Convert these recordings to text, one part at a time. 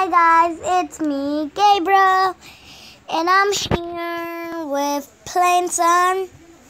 Hi guys, it's me, Gabriel, and I'm here with Plainson,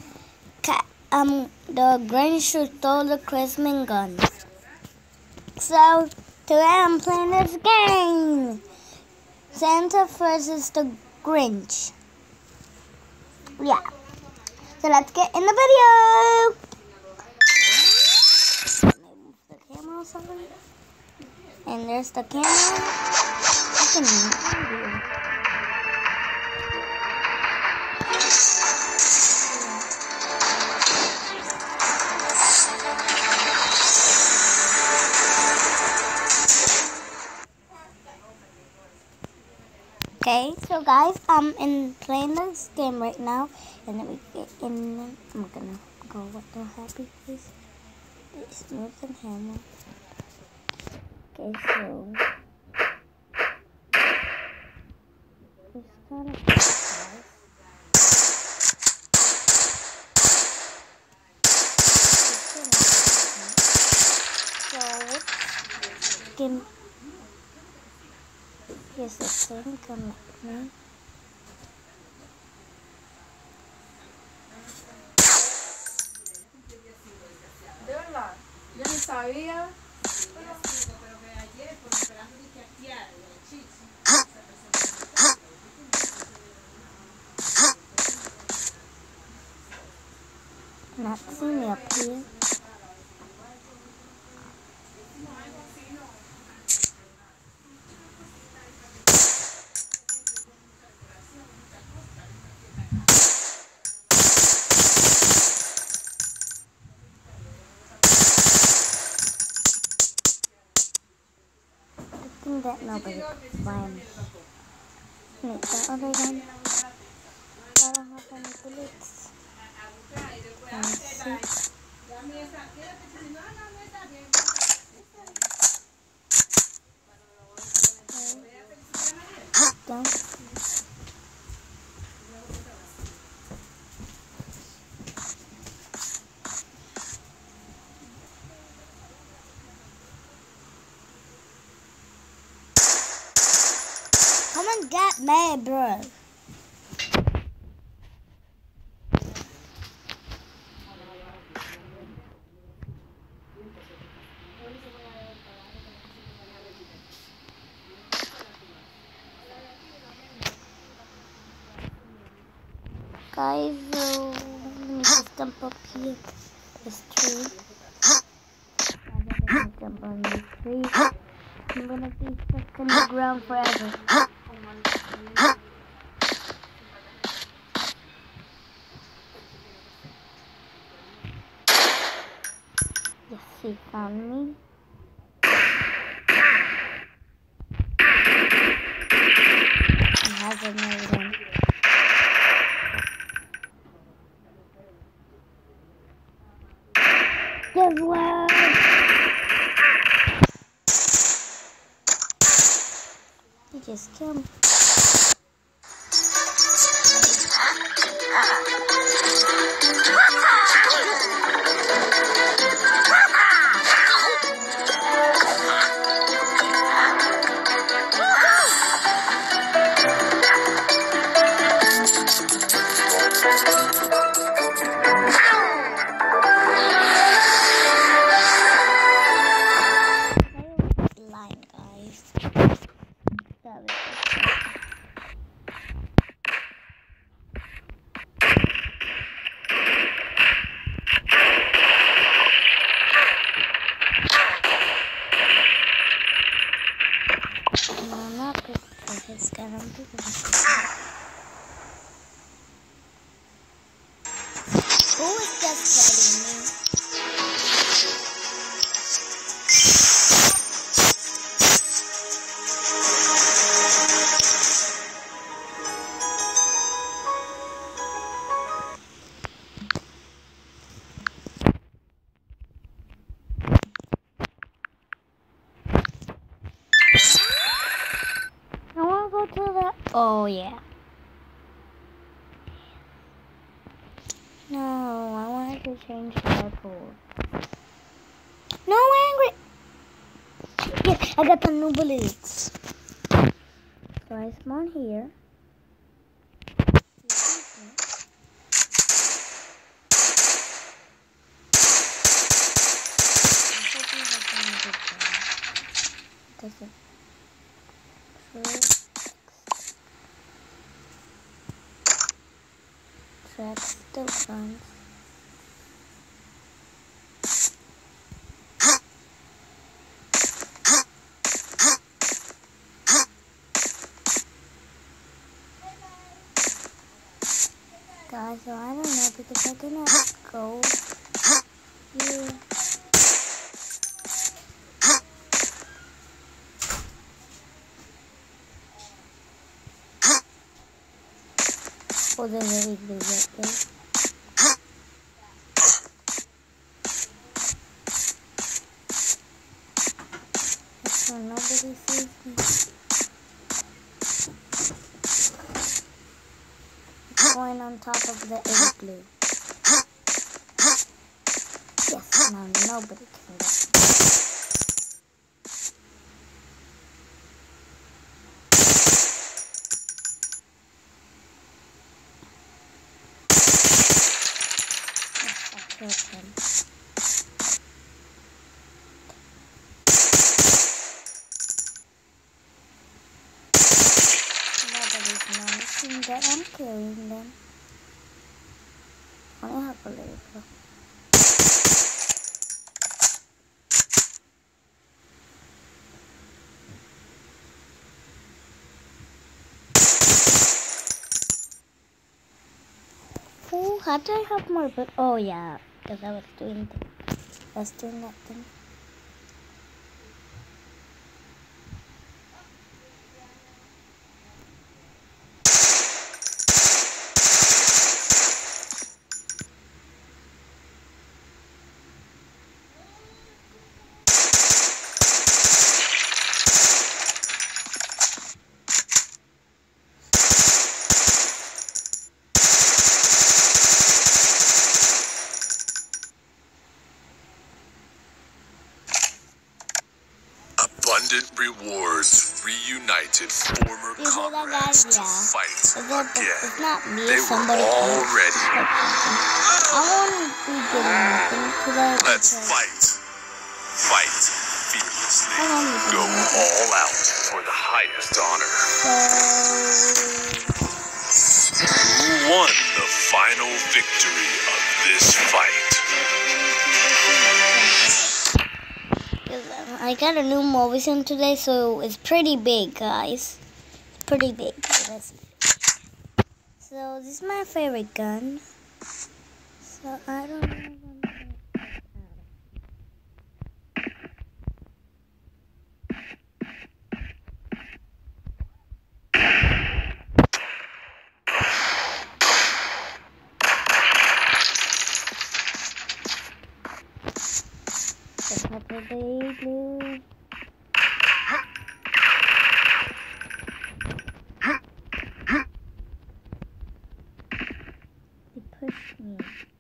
the Grinch who stole the Christmas guns. So today I'm playing this game, Santa versus the Grinch. Yeah, so let's get in the video. Move the camera or something. And there's the camera. I can move. Okay, so guys, I'm playing this game right now, and then we get in. I'm gonna go with the happy face. Smooth and hammer. Okay, so it's kind of so game. Here's the thing coming at me. De verdad, yo ni sabía. Not see me up here. That nobody finds. Wait, the other one. I don't have any bullets. Let's see. Down. Come and get me, bro. Guys, let me just jump up here. This tree. I'm gonna jump on this tree. I'm gonna be stuck in the ground forever. Yes, he found me. He hasn't made him. Good work! He just killed me. Who is just telling me? I want to go to the... Oh, yeah. No, I wanted to change my pool. No, angry. Yes, I got the new bullets. So I spawn here. Tracks the guns. Guys, so I don't know because I cannot go here. Oh, they're really blue right there. So nobody sees me. Going on top of the igloo. Yes, now nobody can get me. Yes, I killed him. Nobody's noticing that I'm killing them. I have a little. Oh, how do I have more? But oh yeah, because I was doing that thing. Abundant rewards reunited former comrades to fight again. It's not me, They somebody were all else. ready. I won't be getting nothing today. Let's because fight. Fight fearlessly. I won't be Go getting nothing. all out for the highest honor. Who won the final victory of this fight? I got a new Movision today, so it's pretty big, guys. It's pretty big. So this is my favorite gun. So I don't know. Happy day blue. They pushed me.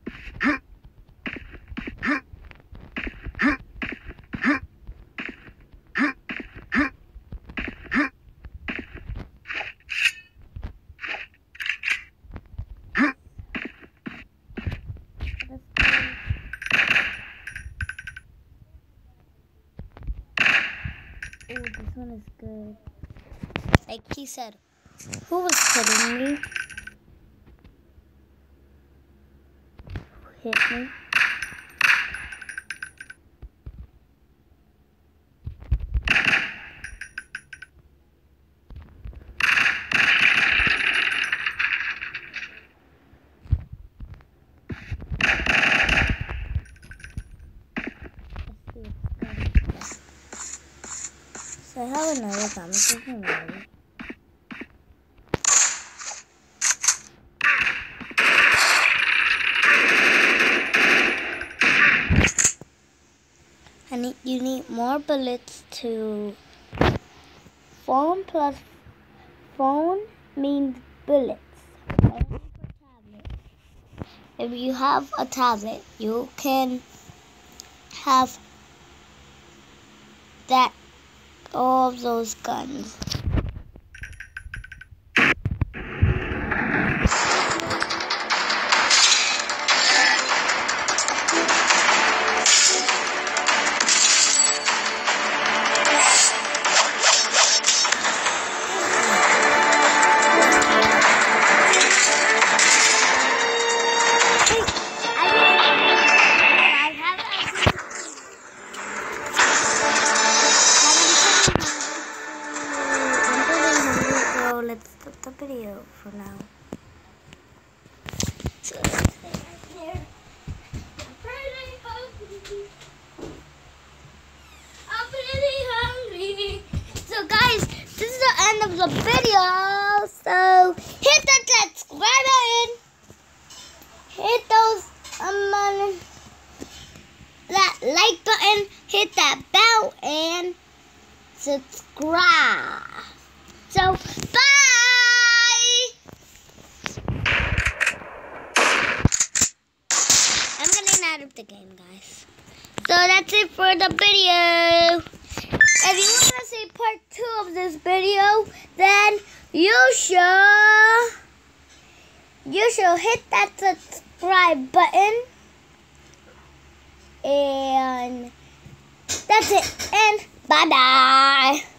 Oh, this one is good. Like he said, who was hitting me? Who hit me? So I have another gun. You need more bullets to phone plus phone means bullets. If you have a tablet, you can have all of those guns. let's stop the video for now. So let's stay right here. I'm pretty hungry. So guys, this is the end of the video. So hit that subscribe button. Hit those that like button. Hit that bell and subscribe. So bye. I'm getting out of the game, guys. So that's it for the video. If you want to see part 2 of this video, then you should hit that subscribe button. And that's it. And bye-bye.